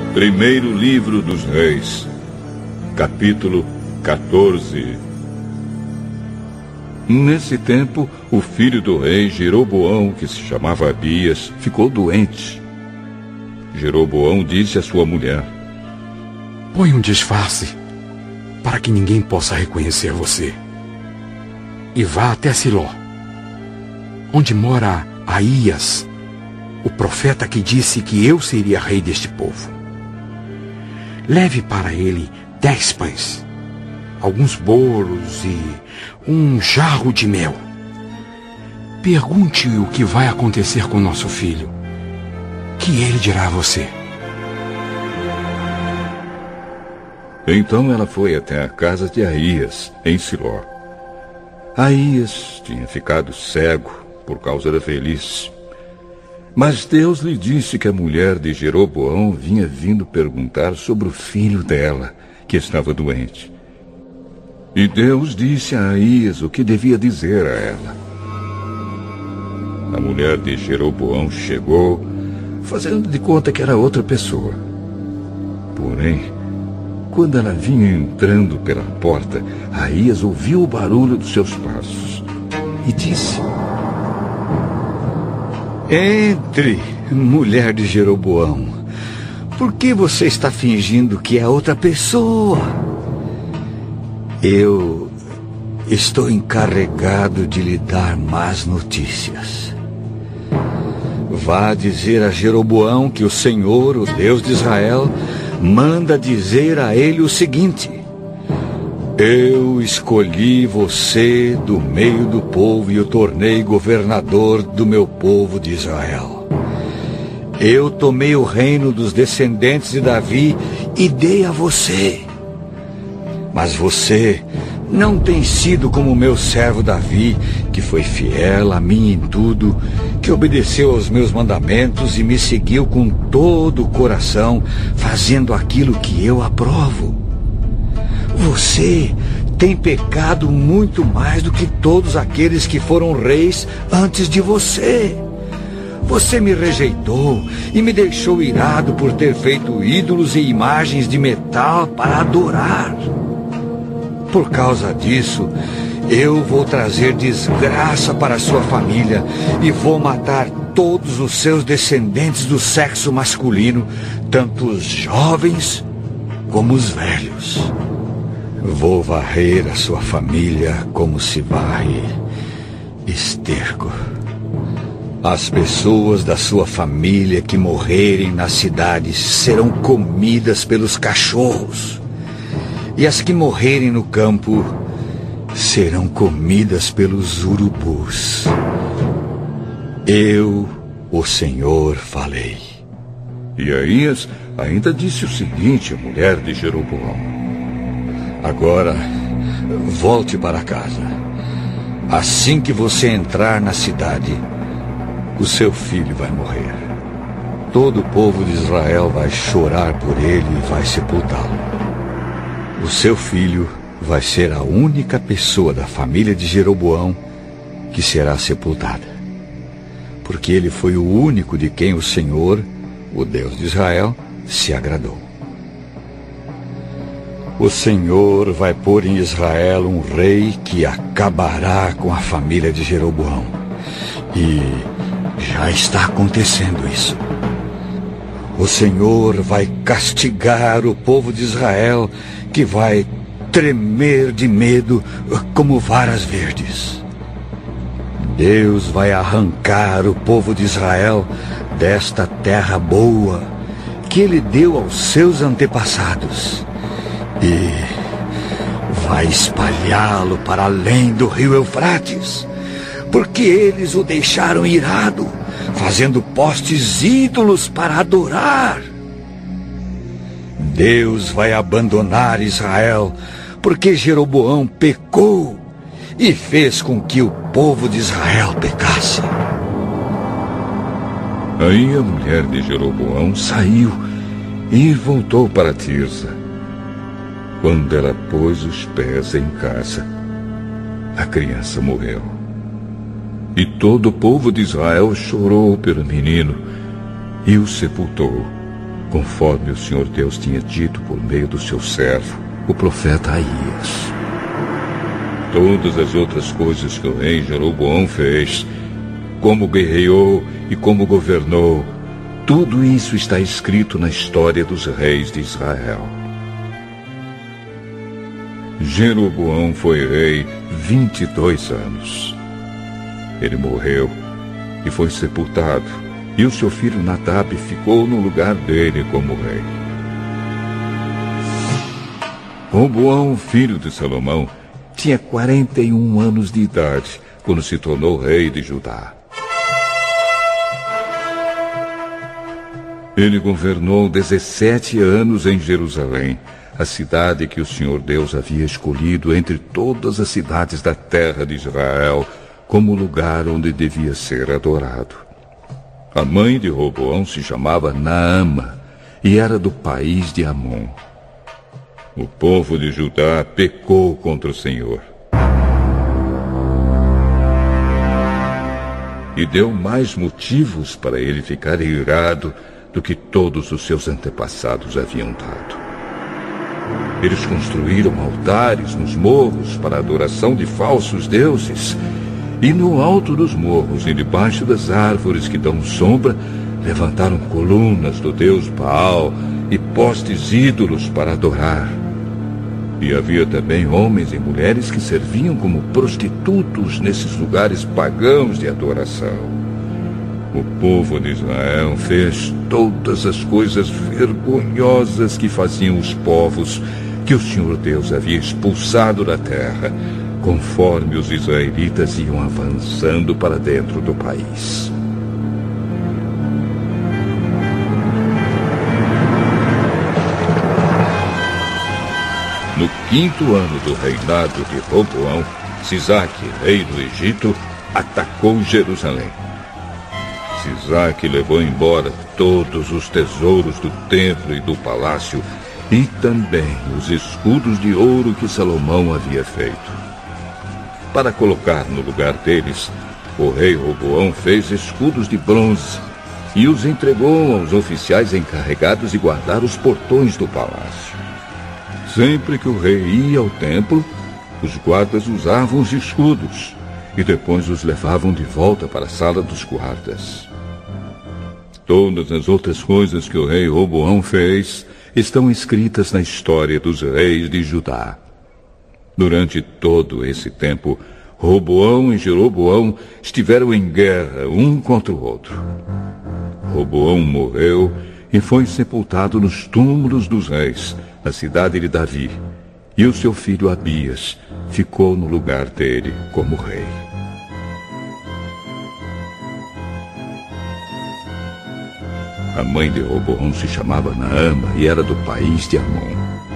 Primeiro livro dos Reis, capítulo 14. Nesse tempo, o filho do rei Jeroboão, que se chamava Abias, ficou doente. Jeroboão disse à sua mulher: põe um disfarce, para que ninguém possa reconhecer você. E vá até Siló, onde mora Aías, o profeta que disse que eu seria rei deste povo. Leve para ele 10 pães, alguns bolos e um jarro de mel. Pergunte-o o que vai acontecer com nosso filho, que ele dirá a você. Então ela foi até a casa de Aías, em Siló. Aías tinha ficado cego por causa da velhice. Mas Deus lhe disse que a mulher de Jeroboão vinha vindo perguntar sobre o filho dela, que estava doente. E Deus disse a Aías o que devia dizer a ela. A mulher de Jeroboão chegou, fazendo de conta que era outra pessoa. Porém, quando ela vinha entrando pela porta, Aías ouviu o barulho dos seus passos e disse: entre, mulher de Jeroboão. Por que você está fingindo que é outra pessoa? Eu estou encarregado de lhe dar más notícias. Vá dizer a Jeroboão que o Senhor, o Deus de Israel, manda dizer a ele o seguinte: eu escolhi você do meio do povo e o tornei governador do meu povo de Israel. Eu tomei o reino dos descendentes de Davi e dei a você. Mas você não tem sido como meu servo Davi, que foi fiel a mim em tudo, que obedeceu aos meus mandamentos e me seguiu com todo o coração, fazendo aquilo que eu aprovo. Você tem pecado muito mais do que todos aqueles que foram reis antes de você. Você me rejeitou e me deixou irado por ter feito ídolos e imagens de metal para adorar. Por causa disso, eu vou trazer desgraça para a sua família e vou matar todos os seus descendentes do sexo masculino, tanto os jovens como os velhos. Vou varrer a sua família como se varre esterco. As pessoas da sua família que morrerem nas cidades serão comidas pelos cachorros. E as que morrerem no campo serão comidas pelos urubus. Eu, o Senhor, falei. E Aías ainda disse o seguinte à mulher de Jeroboão: agora, volte para casa. Assim que você entrar na cidade, o seu filho vai morrer. Todo o povo de Israel vai chorar por ele e vai sepultá-lo. O seu filho vai ser a única pessoa da família de Jeroboão que será sepultada. Porque ele foi o único de quem o Senhor, o Deus de Israel, se agradou. O Senhor vai pôr em Israel um rei que acabará com a família de Jeroboão. E já está acontecendo isso. O Senhor vai castigar o povo de Israel, que vai tremer de medo como varas verdes. Deus vai arrancar o povo de Israel desta terra boa que Ele deu aos seus antepassados e vai espalhá-lo para além do rio Eufrates, porque eles o deixaram irado, fazendo postes ídolos para adorar. Deus vai abandonar Israel, porque Jeroboão pecou e fez com que o povo de Israel pecasse. Aí a mulher de Jeroboão saiu e voltou para Tirsa. Quando ela pôs os pés em casa, a criança morreu. E todo o povo de Israel chorou pelo menino e o sepultou, conforme o Senhor Deus tinha dito por meio do seu servo, o profeta Aías. Todas as outras coisas que o rei Jeroboão fez, como guerreou e como governou, tudo isso está escrito na história dos reis de Israel. Jeroboão foi rei 22 anos. Ele morreu e foi sepultado, e o seu filho Nadab ficou no lugar dele como rei. Roboão, filho de Salomão, tinha 41 anos de idade quando se tornou rei de Judá. Ele governou 17 anos em Jerusalém, a cidade que o Senhor Deus havia escolhido entre todas as cidades da terra de Israel como lugar onde devia ser adorado. A mãe de Roboão se chamava Naama e era do país de Amon. O povo de Judá pecou contra o Senhor e deu mais motivos para ele ficar irado do que todos os seus antepassados haviam dado. Eles construíram altares nos morros para a adoração de falsos deuses, e no alto dos morros e debaixo das árvores que dão sombra, levantaram colunas do deus Baal e postes ídolos para adorar. E havia também homens e mulheres que serviam como prostitutos nesses lugares pagãos de adoração. O povo de Israel fez todas as coisas vergonhosas que faziam os povos que o Senhor Deus havia expulsado da terra, conforme os israelitas iam avançando para dentro do país. No 5º ano do reinado de Roboão, Sisaque, rei do Egito, atacou Jerusalém. Sisaque levou embora todos os tesouros do templo e do palácio e também os escudos de ouro que Salomão havia feito. Para colocar no lugar deles, o rei Roboão fez escudos de bronze e os entregou aos oficiais encarregados de guardar os portões do palácio. Sempre que o rei ia ao templo, os guardas usavam os escudos e depois os levavam de volta para a sala dos guardas. Todas as outras coisas que o rei Roboão fez estão escritas na história dos reis de Judá. Durante todo esse tempo, Roboão e Jeroboão estiveram em guerra um contra o outro. Roboão morreu e foi sepultado nos túmulos dos reis, na cidade de Davi, e o seu filho Abias ficou no lugar dele como rei. A mãe de Roboão se chamava Naama e era do país de Amon.